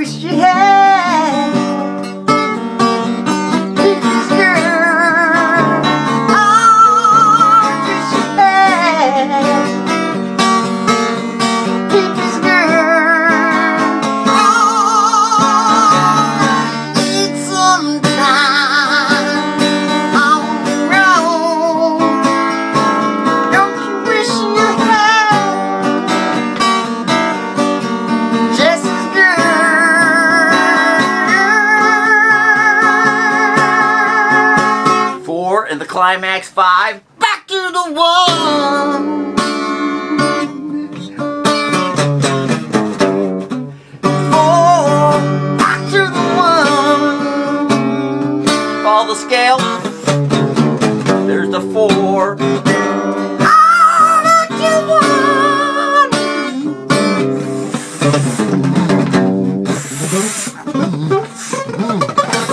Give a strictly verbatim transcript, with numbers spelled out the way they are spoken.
wish you had. Peaches girl, oh, wish you had. Peaches girl, oh, need some time on the road. Don't you wish you had Jessie's girl? Four and the climax five. Back to the one. Four. Back to the one. Follow the scale. There's the four. Ah, back to one.